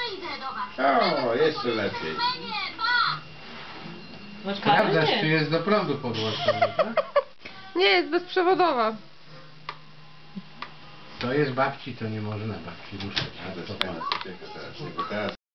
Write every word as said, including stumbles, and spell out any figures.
idę do was. O, jeszcze lepiej. Masz kabel? Sprawdzasz, Nie. czy jest do prądu podłączony, tak? Nie, jest bezprzewodowa. To jest babci, to nie można babci ruszać. A to jest fajna sopieka teraz, tylko teraz